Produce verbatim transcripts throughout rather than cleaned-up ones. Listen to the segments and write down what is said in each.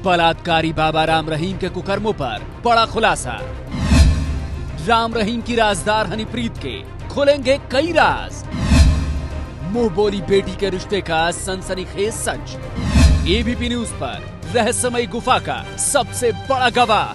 बलात्कारी बाबा राम रहीम के कुकर्मों पर बड़ा खुलासा। राम रहीम की राजदार हनीप्रीत के खुलेंगे कई राज। मुंह बोली बेटी के रिश्ते का सनसनीखेज सच। एबीपी न्यूज पर रहस्यमयी गुफा का सबसे बड़ा गवाह।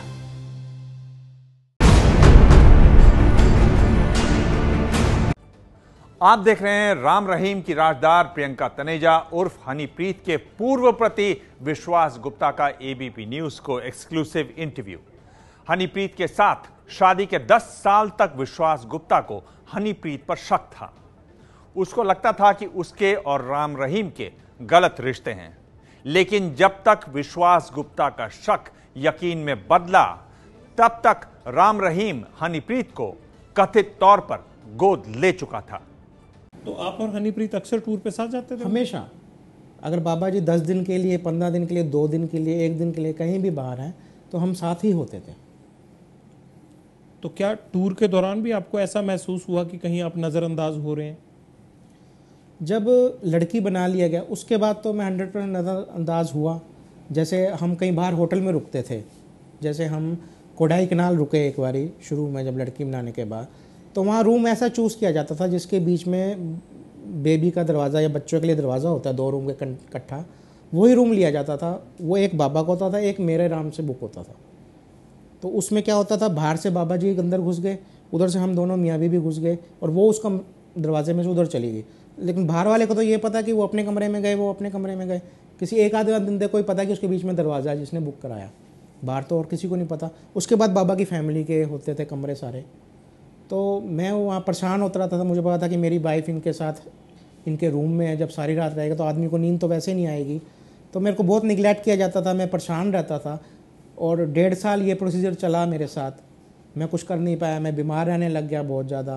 आप देख रहे हैं राम रहीम की राजदार प्रियंका तनेजा उर्फ हनीप्रीत के पूर्व पति विश्वास गुप्ता का एबीपी न्यूज को एक्सक्लूसिव इंटरव्यू। हनीप्रीत के साथ शादी के दस साल तक विश्वास गुप्ता को हनीप्रीत पर शक था। उसको लगता था कि उसके और राम रहीम के गलत रिश्ते हैं, लेकिन जब तक विश्वास गुप्ता का शक यकीन में बदला, तब तक राम रहीम हनीप्रीत को कथित तौर पर गोद ले चुका था। तो आप और हनीप्रीत अक्सर टूर पे साथ जाते थे? हमेशा। अगर बाबा जी दस दिन के लिए, पंद्रह दिन के लिए, दो दिन के लिए, एक दिन के लिए कहीं भी बाहर हैं तो हम साथ ही होते थे। तो क्या टूर के दौरान भी आपको ऐसा महसूस हुआ कि कहीं आप नज़रअंदाज हो रहे हैं? जब लड़की बना लिया गया उसके बाद तो मैं हंड्रेड परसेंट नज़रअंदाज हुआ। जैसे हम कहीं बाहर होटल में रुकते थे, जैसे हम कोडाई कनाल रुके एक बारी शुरू में जब लड़की बनाने के बाद, तो वहाँ रूम ऐसा चूज़ किया जाता था जिसके बीच में बेबी का दरवाज़ा या बच्चों के लिए दरवाज़ा होता है, दो रूम के इकट्ठा, वही रूम लिया जाता था। वो एक बाबा का होता था, एक मेरे नाम से बुक होता था। तो उसमें क्या होता था, बाहर से बाबा जी अंदर घुस गए, उधर से हम दोनों मियाँ बीवी घुस गए और वो उसका दरवाजे में से उधर चली गई। लेकिन बाहर वाले को तो ये पता कि वो अपने कमरे में गए, वो अपने कमरे में गए। किसी एक आधे दिन कोई पता कि उसके बीच में दरवाज़ा है जिसने बुक कराया, बाहर तो और किसी को नहीं पता। उसके बाद बाबा की फैमिली के होते थे कमरे सारे। तो मैं वहाँ परेशान होता रहता था। मुझे पता था कि मेरी वाइफ इनके साथ इनके रूम में है। जब सारी रात रहेगा तो आदमी को नींद तो वैसे नहीं आएगी। तो मेरे को बहुत निगलेक्ट किया जाता था, मैं परेशान रहता था। और डेढ़ साल ये प्रोसीजर चला मेरे साथ। मैं कुछ कर नहीं पाया, मैं बीमार रहने लग गया बहुत ज़्यादा।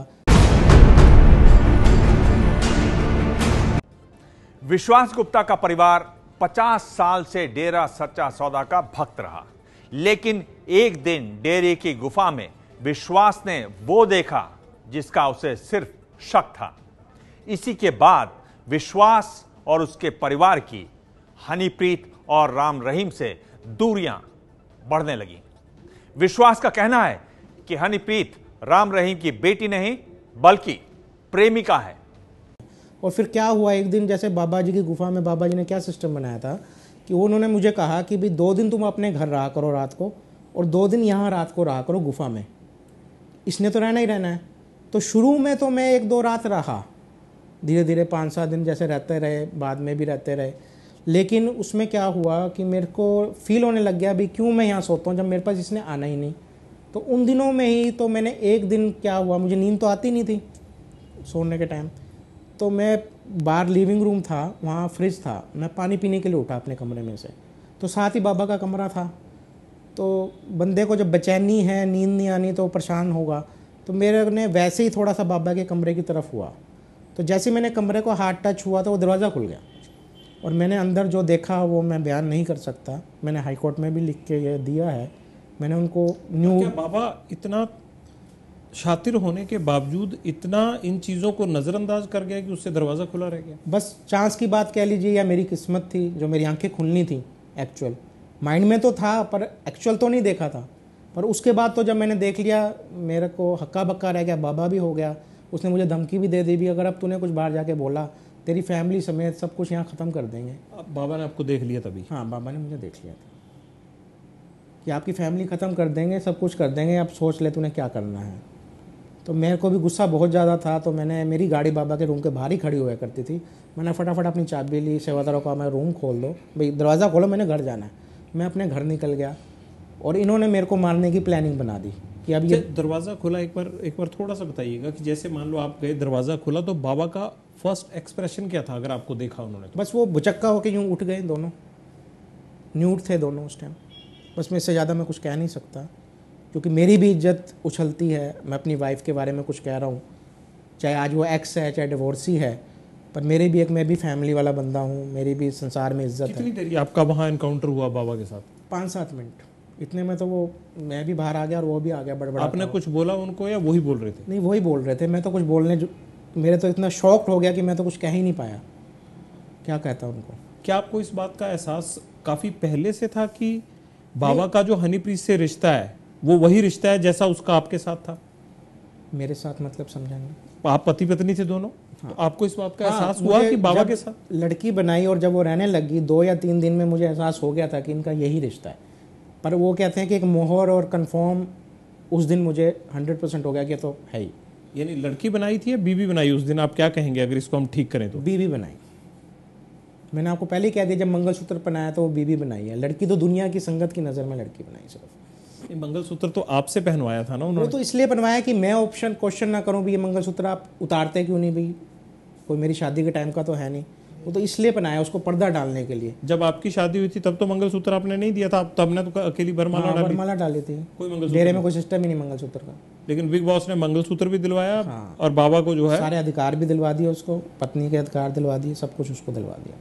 विश्वास गुप्ता का परिवार पचास साल से डेरा सच्चा सौदा का भक्त रहा, लेकिन एक दिन डेरे की गुफा में विश्वास ने वो देखा जिसका उसे सिर्फ शक था। इसी के बाद विश्वास और उसके परिवार की हनीप्रीत और राम रहीम से दूरियां बढ़ने लगी। विश्वास का कहना है कि हनीप्रीत राम रहीम की बेटी नहीं बल्कि प्रेमिका है। और फिर क्या हुआ, एक दिन जैसे बाबा जी की गुफा में बाबा जी ने क्या सिस्टम बनाया था कि उन्होंने मुझे कहा कि भाई दो दिन तुम अपने घर रहा करो रात को और दो दिन यहाँ रात को रहा करो गुफा में। इसने तो रहना ही रहना है। तो शुरू में तो मैं एक दो रात रहा, धीरे धीरे पाँच सात दिन जैसे रहते रहे, बाद में भी रहते रहे। लेकिन उसमें क्या हुआ कि मेरे को फील होने लग गया भी क्यों मैं यहाँ सोता हूँ जब मेरे पास इसने आना ही नहीं। तो उन दिनों में ही तो मैंने एक दिन क्या हुआ, मुझे नींद तो आती नहीं थी सोने के टाइम। तो मैं बाहर लिविंग रूम था, वहाँ फ्रिज था, मैं पानी पीने के लिए उठा अपने कमरे में से, तो साथ ही बाबा का कमरा था। तो बंदे को जब बेचैनी है, नींद नहीं आनी तो परेशान होगा। तो मेरे ने वैसे ही थोड़ा सा बाबा के कमरे की तरफ हुआ। तो जैसे मैंने कमरे को हाथ टच हुआ तो वो दरवाज़ा खुल गया और मैंने अंदर जो देखा वो मैं बयान नहीं कर सकता। मैंने हाई कोर्ट में भी लिख के ये दिया है। मैंने उनको न्यू क्या बाबा इतना शातिर होने के बावजूद इतना इन चीज़ों को नज़रअंदाज कर गया कि उससे दरवाज़ा खुला रह गया? बस चांस की बात कह लीजिए या मेरी किस्मत थी जो मेरी आंखें खुलनी थी। एक्चुअल माइंड में तो था पर एक्चुअल तो नहीं देखा था। पर उसके बाद तो जब मैंने देख लिया मेरे को हक्का बक्का रह गया। बाबा भी हो गया, उसने मुझे धमकी भी दे दी भी अगर अब तूने कुछ बाहर जाके बोला तेरी फैमिली समेत सब कुछ यहाँ ख़त्म कर देंगे। अब बाबा ने आपको देख लिया तभी? हाँ, बाबा ने मुझे देख लिया था कि आपकी फैमिली ख़त्म कर देंगे, सब कुछ कर देंगे, अब सोच ले तूने क्या करना है। तो मेरे को भी गुस्सा बहुत ज़्यादा था। तो मैंने, मेरी गाड़ी बाबा के रूम के बाहर ही खड़ी हुआ करती थी, मैंने फटाफट अपनी चाबी ली, सेवादारों को मैं रूम खोल दो भाई, दरवाज़ा खोलो, मैंने घर जाना है। मैं अपने घर निकल गया और इन्होंने मेरे को मारने की प्लानिंग बना दी कि अब ये दरवाज़ा खुला। एक बार एक बार थोड़ा सा बताइएगा कि जैसे मान लो आप गए, दरवाज़ा खुला, तो बाबा का फर्स्ट एक्सप्रेशन क्या था अगर आपको देखा उन्होंने? तो बस वो बुचक्का होके यूँ उठ गए, दोनों न्यूट थे दोनों उस टाइम। बस मैं इससे ज़्यादा मैं कुछ कह नहीं सकता क्योंकि मेरी भी इज्जत उछलती है। मैं अपनी वाइफ के बारे में कुछ कह रहा हूँ, चाहे आज वो एक्स है चाहे डिवोर्सी है, पर मेरी भी एक, मैं भी फैमिली वाला बंदा हूँ, मेरी भी संसार में इज्जत है। कितनी देर आपका वहाँ एनकाउंटर हुआ बाबा के साथ? पाँच सात मिनट। इतने में तो वो, मैं भी बाहर आ गया और वो भी आ गया बड़बड़ा। आपने कुछ बोला उनको या वही बोल रहे थे? नहीं, वही बोल रहे थे। मैं तो कुछ बोलने, मेरे तो इतना शॉक्ड हो गया कि मैं तो कुछ कह ही नहीं पाया। क्या कहता उनको। क्या आपको इस बात का एहसास काफी पहले से था कि बाबा का जो हनीप्रीत से रिश्ता है वो वही रिश्ता है जैसा उसका आपके साथ था? मेरे साथ मतलब समझाएंगे? आप पति पत्नी थे दोनों, हाँ। तो आपको इस बात का हाँ, एहसास हुआ कि बाबा के साथ लड़की बनाई और जब वो रहने लगी दो या तीन दिन में मुझे एहसास हो गया था कि इनका यही रिश्ता है। पर वो कहते हैं कि एक मोहर और कंफर्म उस दिन मुझे हंड्रेड परसेंट हो गया कि तो है ही। यानी लड़की बनाई थी या बीबी बनाई उस दिन, आप क्या कहेंगे अगर इसको हम ठीक करें तो? बीबी बनाई। मैंने आपको पहले ही कह दिया, जब मंगलसूत्र पहनाया तो वो बीबी बनाई है। लड़की तो दुनिया की संगत की नज़र में लड़की बनाई सिर्फ। ये मंगलसूत्र तो आपसे पहनवाया था ना उन्होंने? वो तो इसलिए बनवाया कि मैं ऑप्शन क्वेश्चन ना करूं भी ये मंगलसूत्र आप उतारते क्यों नहीं भाई, कोई मेरी शादी के टाइम का तो है नहीं। वो तो इसलिए बनाया उसको पर्दा डालने के लिए। जब आपकी शादी हुई थी तब तो मंगलसूत्र आपने नहीं दिया था, तब ने तो अकेली बरमाला हाँ, डाली बरमाला डाली थी। कोई मंगलसूत्र डेरे में कोई सिस्टम ही नहीं मंगलसूत्र का। लेकिन बिग बॉस ने मंगलसूत्र भी दिलवाया, हाँ। और बाबा को जो है सारे अधिकार भी दिलवा दिए उसको, पत्नी के अधिकार दिलवा दिए, सब कुछ उसको दिलवा दिया।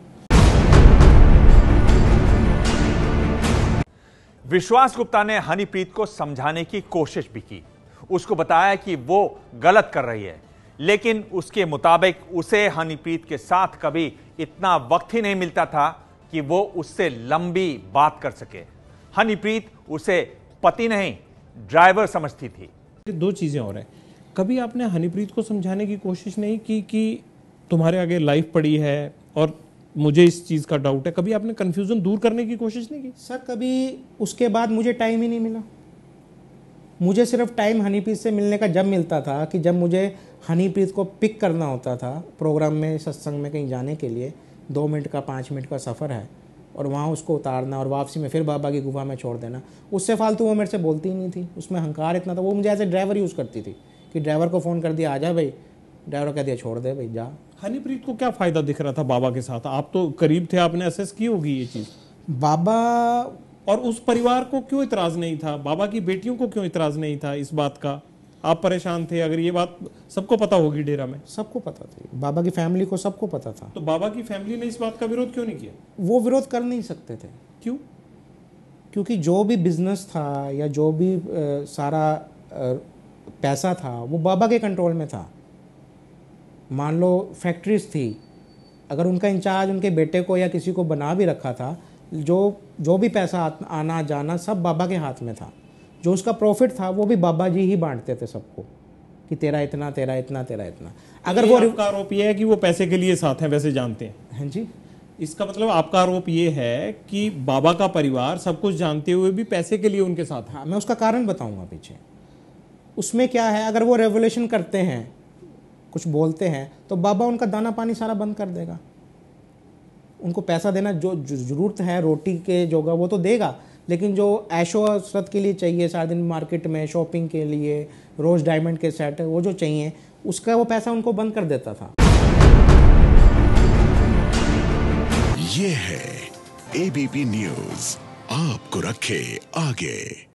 विश्वास गुप्ता ने हनीप्रीत को समझाने की कोशिश भी की, उसको बताया कि वो गलत कर रही है, लेकिन उसके मुताबिक उसे हनीप्रीत के साथ कभी इतना वक्त ही नहीं मिलता था कि वो उससे लंबी बात कर सके। हनीप्रीत उसे पति नहीं ड्राइवर समझती थी। दो चीजें और हैं, कभी आपने हनीप्रीत को समझाने की कोशिश नहीं की कि तुम्हारे आगे लाइफ पड़ी है और मुझे इस चीज का डाउट है? कभी आपने कंफ्यूजन दूर करने की कोशिश नहीं की? सर कभी उसके बाद मुझे टाइम ही नहीं मिला। मुझे सिर्फ टाइम हनीप्रीत से मिलने का जब मिलता था कि जब मुझे हनीप्रीत को पिक करना होता था प्रोग्राम में, सत्संग में कहीं जाने के लिए। दो मिनट का पाँच मिनट का सफ़र है और वहाँ उसको उतारना और वापसी में फिर बाबा की गुफा में छोड़ देना। उससे फालतू वो मेरे से बोलती ही नहीं थी, उसमें अहंकार इतना था। वो मुझे ऐसे ड्राइवर यूज़ करती थी कि ड्राइवर को फ़ोन कर दिया, आ जा भाई, ड्राइवर कह दिया छोड़ दे भाई जा। हनीप्रीत को क्या फ़ायदा दिख रहा था बाबा के साथ? आप तो करीब थे, आपने असेस की होगी ये चीज़। बाबा और उस परिवार को क्यों इतराज़ नहीं था, बाबा की बेटियों को क्यों इतराज़ नहीं था इस बात का? आप परेशान थे, अगर ये बात सबको पता होगी डेरा में। सबको पता थी, बाबा की फैमिली को सबको पता था। तो बाबा की फैमिली ने इस बात का विरोध क्यों नहीं किया? वो विरोध कर नहीं सकते थे। क्यों? क्योंकि जो भी बिजनेस था या जो भी आ, सारा आ, पैसा था वो बाबा के कंट्रोल में था। मान लो फैक्ट्रीज थी, अगर उनका इंचार्ज उनके बेटे को या किसी को बना भी रखा था, जो जो भी पैसा आना जाना सब बाबा के हाथ में था। जो उसका प्रॉफिट था वो भी बाबा जी ही बांटते थे सबको कि तेरा इतना, तेरा इतना, तेरा इतना। अगर वो आपका आरोप ये है कि वो पैसे के लिए साथ हैं, वैसे जानते हैं? हाँ जी। इसका मतलब आपका आरोप ये है कि बाबा का परिवार सब कुछ जानते हुए भी पैसे के लिए उनके साथ है। हाँ, मैं उसका कारण बताऊंगा पीछे। उसमें क्या है, अगर वो रेवोल्यूशन करते हैं, कुछ बोलते हैं, तो बाबा उनका दाना पानी सारा बंद कर देगा। उनको पैसा देना जो ज़रूरत है रोटी के जोगा वो तो देगा, लेकिन जो ऐशो हसरत के लिए चाहिए, सारा दिन मार्केट में शॉपिंग के लिए, रोज़ डायमंड के सेट, वो जो चाहिए उसका वो पैसा उनको बंद कर देता था। ये है एबीपी न्यूज़, आपको रखे आगे।